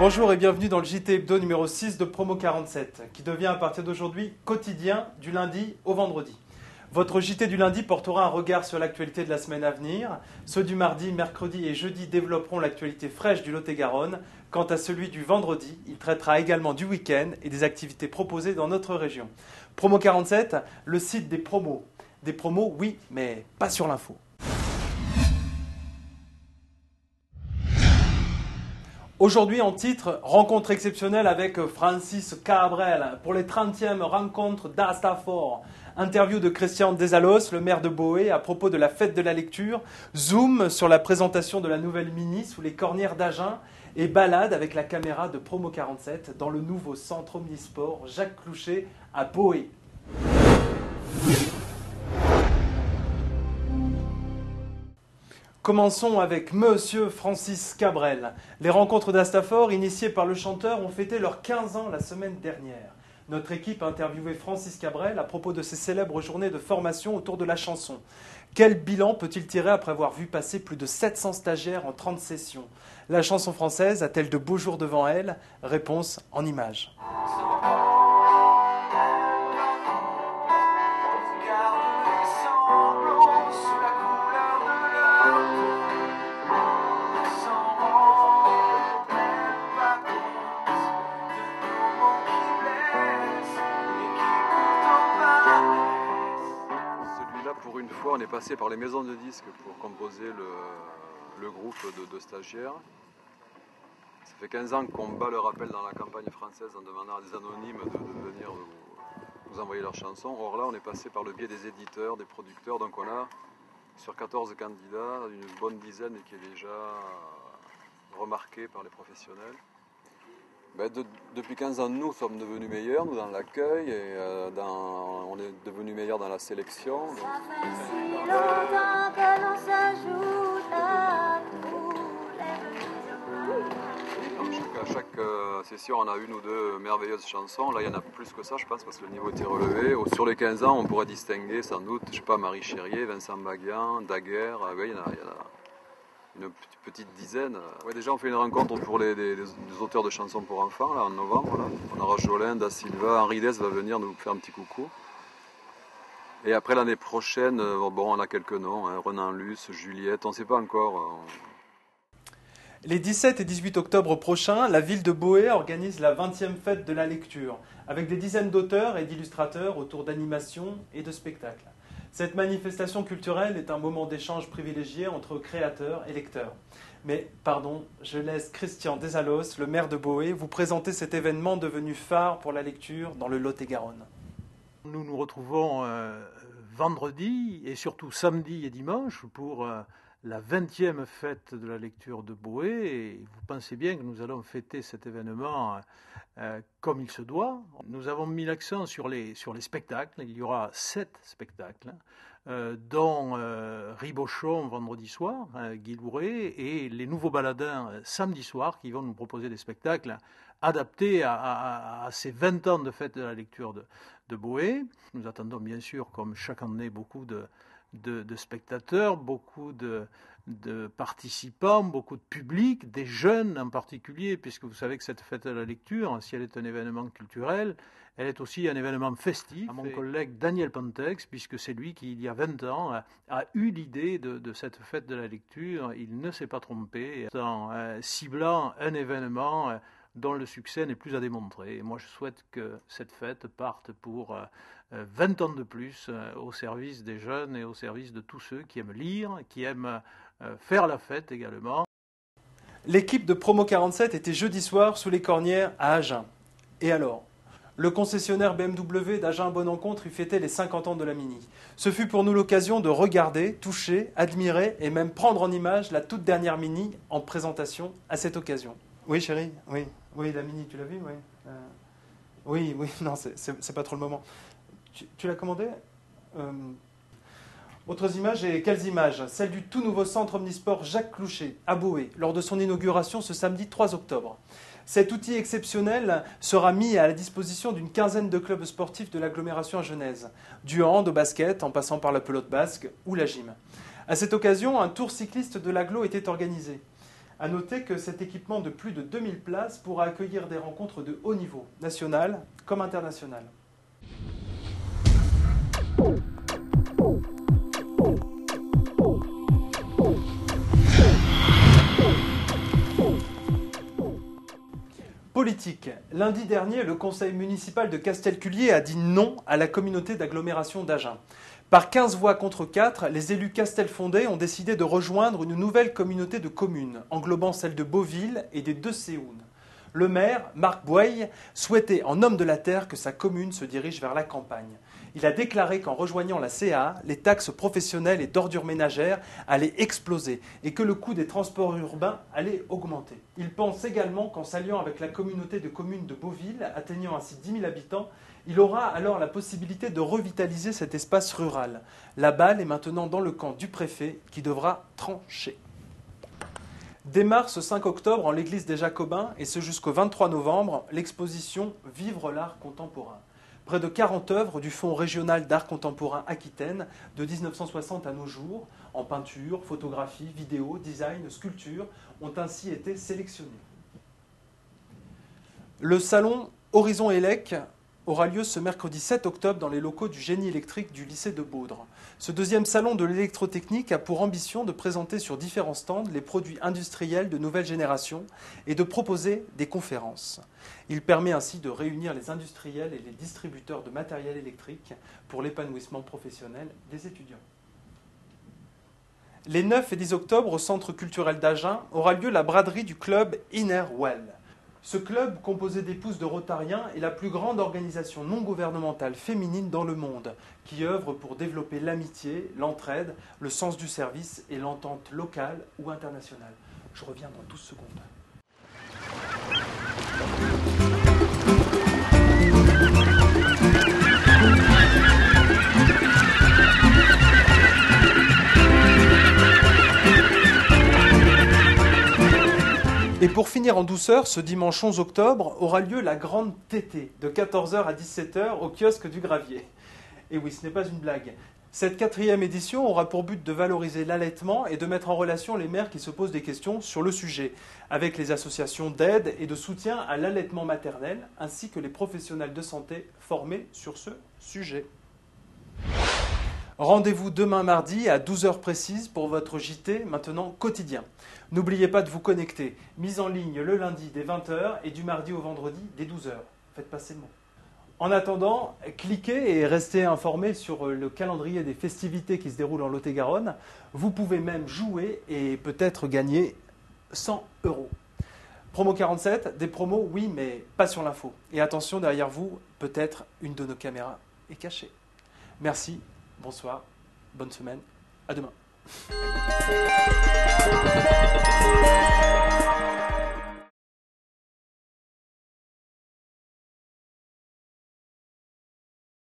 Bonjour et bienvenue dans le JT Hebdo numéro 6 de Promo 47, qui devient à partir d'aujourd'hui quotidien du lundi au vendredi. Votre JT du lundi portera un regard sur l'actualité de la semaine à venir. Ceux du mardi, mercredi et jeudi développeront l'actualité fraîche du Lot-et-Garonne. Quant à celui du vendredi, il traitera également du week-end et des activités proposées dans notre région. Promo 47, le site des promos. Des promos, oui, mais pas sur l'info. Aujourd'hui en titre, rencontre exceptionnelle avec Francis Cabrel pour les 30e rencontres d'Astafor. Interview de Christian Desalos, le maire de Boé, à propos de la fête de la lecture. Zoom sur la présentation de la nouvelle Mini sous les cornières d'Agen. Et balade avec la caméra de Promo 47 dans le nouveau centre omnisport Jacques Clouchet à Boé. Commençons avec Monsieur Francis Cabrel. Les rencontres d'Astafor, initiées par le chanteur, ont fêté leurs 15 ans la semaine dernière. Notre équipe a interviewé Francis Cabrel à propos de ses célèbres journées de formation autour de la chanson. Quel bilan peut-il tirer après avoir vu passer plus de 700 stagiaires en 30 sessions? La chanson française a-t-elle de beaux jours devant elle? Réponse en images. Pour une fois, on est passé par les maisons de disques pour composer le groupe de stagiaires. Ça fait 15 ans qu'on bat le rappel dans la campagne française en demandant à des anonymes de venir nous envoyer leurs chansons. Or là, on est passé par le biais des éditeurs, des producteurs. Donc on a, sur 14 candidats, une bonne dizaine qui est déjà remarquée par les professionnels. Depuis 15 ans, nous sommes devenus meilleurs, nous dans l'accueil, et on est devenus meilleurs dans la sélection. Donc... Ça fait si longtemps que l'on s'ajoute à tous. À chaque session, on a une ou deux merveilleuses chansons. Là, il y en a plus que ça, je pense, parce que le niveau était relevé. Sur les 15 ans, on pourrait distinguer sans doute, je sais pas, Marie Chérier, Vincent Baguian, Daguerre, il y en a une petite dizaine. Ouais, déjà, on fait une rencontre pour les auteurs de chansons pour enfants, là, en novembre. Là. On aura Jolin, Da Silva, Henri Dess va venir nous faire un petit coucou. Et après, l'année prochaine, on a quelques noms, hein, Renan Luce, Juliette, on ne sait pas encore. Les 17 et 18 octobre prochains, la ville de Boé organise la 20e fête de la lecture, avec des dizaines d'auteurs et d'illustrateurs autour d'animations et de spectacles. Cette manifestation culturelle est un moment d'échange privilégié entre créateurs et lecteurs. Mais, pardon, je laisse Christian Desalos, le maire de Boé, vous présenter cet événement devenu phare pour la lecture dans le Lot-et-Garonne. Nous nous retrouvons vendredi et surtout samedi et dimanche pour la 20e fête de la lecture de Boé. Et vous pensez bien que nous allons fêter cet événement comme il se doit. Nous avons mis l'accent sur les spectacles. Il y aura 7 spectacles, dont Ribochon vendredi soir, Guy Louret, et les Nouveaux Baladins samedi soir, qui vont nous proposer des spectacles adaptés à ces 20 ans de fête de la lecture de Boé. Nous attendons bien sûr, comme chaque année, beaucoup de spectateurs, beaucoup de participants, beaucoup de public, des jeunes en particulier, puisque vous savez que cette fête de la lecture, si elle est un événement culturel, elle est aussi un événement festif. À mon collègue Daniel Pantex, puisque c'est lui qui, il y a 20 ans, a eu l'idée de cette fête de la lecture, il ne s'est pas trompé, en ciblant un événement dont le succès n'est plus à démontrer. Et moi, je souhaite que cette fête parte pour 20 ans de plus au service des jeunes et au service de tous ceux qui aiment lire, qui aiment faire la fête également. L'équipe de Promo 47 était jeudi soir sous les cornières à Agen. Et alors ? Le concessionnaire BMW d'Agen-Bonencontre y fêtait les 50 ans de la Mini. Ce fut pour nous l'occasion de regarder, toucher, admirer et même prendre en image la toute dernière Mini en présentation à cette occasion. Oui chérie, oui la Mini, tu l'as vue, oui. Oui, non, c'est pas trop le moment. Tu l'as commandée Autres images, et quelles images? Celle du tout nouveau centre omnisport Jacques Clouchet, à Boé, lors de son inauguration ce samedi 3 octobre. Cet outil exceptionnel sera mis à la disposition d'une quinzaine de clubs sportifs de l'agglomération agenaise, du hand au basket, en passant par la pelote basque ou la gym. À cette occasion, un tour cycliste de l'agglo était organisé. A noter que cet équipement de plus de 2000 places pourra accueillir des rencontres de haut niveau, nationales comme internationales. Politique. Lundi dernier, le conseil municipal de Castelculier a dit non à la communauté d'agglomération d'Agen. Par 15 voix contre 4, les élus castelfondais ont décidé de rejoindre une nouvelle communauté de communes, englobant celle de Beauville et des deux Séounes. Le maire, Marc Boye, souhaitait en homme de la terre que sa commune se dirige vers la campagne. Il a déclaré qu'en rejoignant la CA, les taxes professionnelles et d'ordures ménagères allaient exploser et que le coût des transports urbains allait augmenter. Il pense également qu'en s'alliant avec la communauté de communes de Beauville, atteignant ainsi 10 000 habitants, il aura alors la possibilité de revitaliser cet espace rural. La balle est maintenant dans le camp du préfet qui devra trancher. Démarre ce 5 octobre en l'église des Jacobins et ce jusqu'au 23 novembre l'exposition « Vivre l'art contemporain ». Près de 40 œuvres du Fonds régional d'art contemporain Aquitaine de 1960 à nos jours, en peinture, photographie, vidéo, design, sculpture, ont ainsi été sélectionnées. Le salon Horizon Élec aura lieu ce mercredi 7 octobre dans les locaux du génie électrique du lycée de Baudre. Ce deuxième salon de l'électrotechnique a pour ambition de présenter sur différents stands les produits industriels de nouvelle génération et de proposer des conférences. Il permet ainsi de réunir les industriels et les distributeurs de matériel électrique pour l'épanouissement professionnel des étudiants. Les 9 et 10 octobre, au Centre culturel d'Agen, aura lieu la braderie du club Inner Well. Ce club, composé d'épouses de Rotariens, est la plus grande organisation non gouvernementale féminine dans le monde, qui œuvre pour développer l'amitié, l'entraide, le sens du service et l'entente locale ou internationale. Je reviens dans 12 secondes. Et pour finir en douceur, ce dimanche 11 octobre aura lieu la grande tétée de 14h à 17h au kiosque du Gravier. Et oui, ce n'est pas une blague. Cette 4e édition aura pour but de valoriser l'allaitement et de mettre en relation les mères qui se posent des questions sur le sujet, avec les associations d'aide et de soutien à l'allaitement maternel, ainsi que les professionnels de santé formés sur ce sujet. Rendez-vous demain mardi à 12h précises pour votre JT maintenant quotidien. N'oubliez pas de vous connecter. Mise en ligne le lundi dès 20h et du mardi au vendredi dès 12h. Faites passer le mot. En attendant, cliquez et restez informés sur le calendrier des festivités qui se déroulent en Lot-et-Garonne. Vous pouvez même jouer et peut-être gagner 100 €. Promo 47, des promos, oui, mais pas sur l'info. Et attention, derrière vous, peut-être une de nos caméras est cachée. Merci, bonsoir, bonne semaine, à demain.